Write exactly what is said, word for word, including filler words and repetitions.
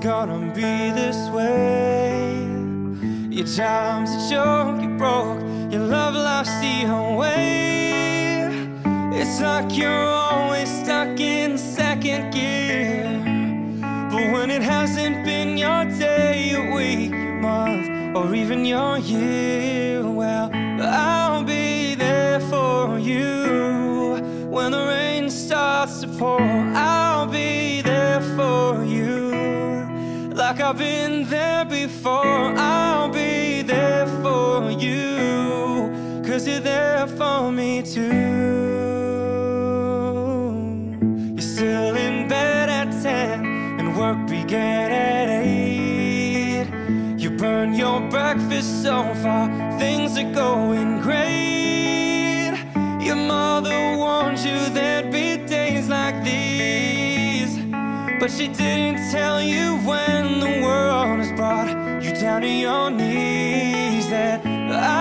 gonna be this way. Your job's a joke, you broke, your love life's the way. It's like you're always stuck in second gear. But when it hasn't been your day, your week, your month, or even your year, well, I'll be there for you. When the rain starts to pour, I'll be there for you. Like I've been there before, I'll be there for you. Cause you're there for me too. You're still in bed at ten and work began at eight. You burn your breakfast so far, things are going great. Your mother warned you there'd be days like these, but she didn't tell you when the world has brought you down to your knees that I